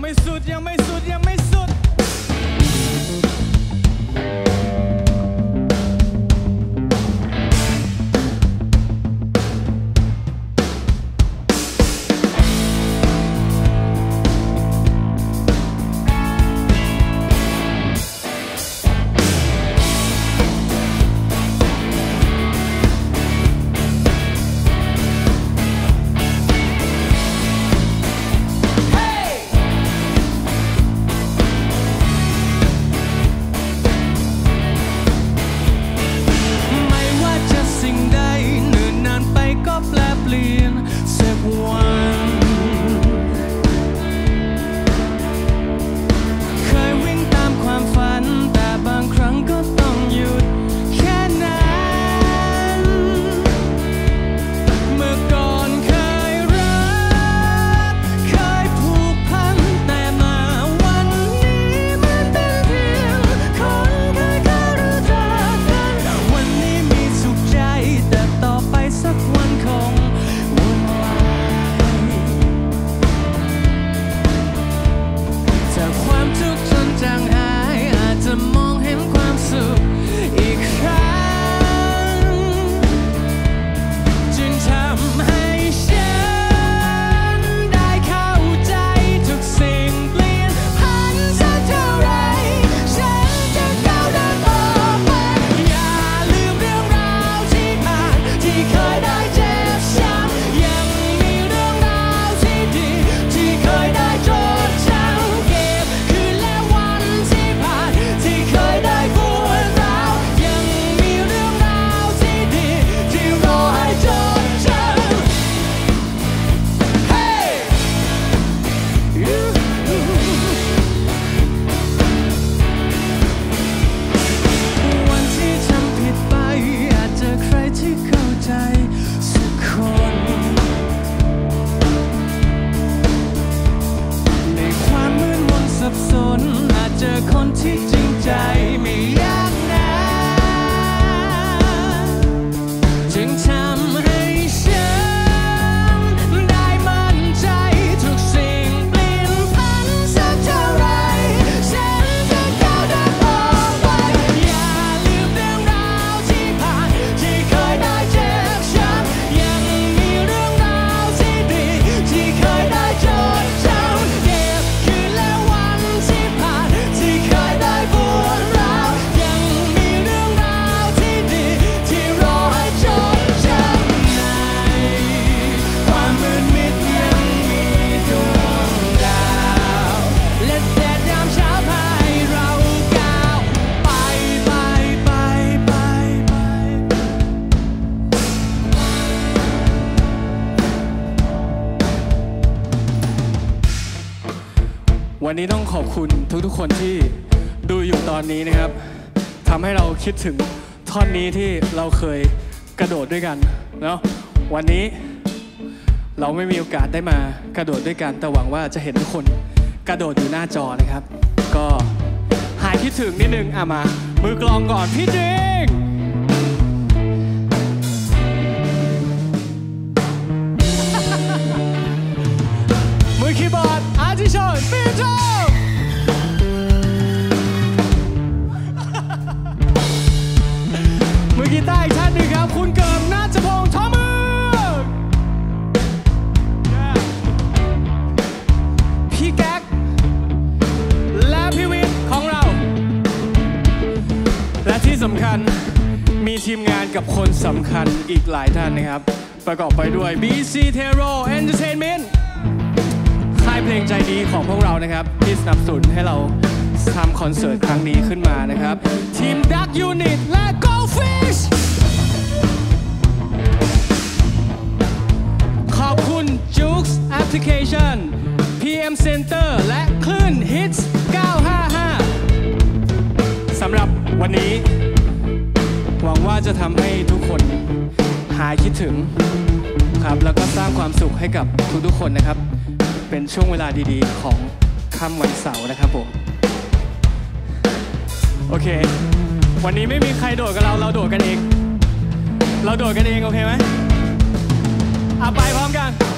ไม่สุดยังไม่สุดยังไม่สุดวันนี้ต้องขอบคุณทุกๆคนที่ดูอยู่ตอนนี้นะครับทำให้เราคิดถึงท่อนนี้ที่เราเคยกระโดดด้วยกันเนาะวันนี้เราไม่มีโอกาสได้มากระโดดด้วยกันแต่หวังว่าจะเห็นทุกคนกระโดดอยู่หน้าจอนะครับก็หายคิดถึงนิดนึงมามือกลองก่อนพี่จริงมือคีย์บอร์ดอาร์ติชอนปีโตมือกีตาร์อีกท่านหนึ่งครับคุณเกิมนาฏพงษ์ทอมือพี่แก๊กและพี่วิทย์ของเราและที่สำคัญมีทีมงานกับคนสำคัญอีกหลายท่านนะครับประกอบไปด้วย BC Tero Entertainment ค่ายเพลงใจดีของพวกเรานะครับที่สนับสนุนให้เราทำคอนเสิร์ตครั้งนี้ขึ้นมานะครับทีม Duck Unit และ Goldfish ขอบคุณ Jukes Application PM Center และคลื่น Hits 955 สำหรับวันนี้หวังว่าจะทำให้ทุกคนหายคิดถึงครับแล้วก็สร้างความสุขให้กับทุกๆคนนะครับเป็นช่วงเวลาดีๆของค่ำวันเสาร์นะครับผมโอเควันนี้ไม่มีใครโดดกับเราโดดกันเองโอเคไหมไปพร้อมกัน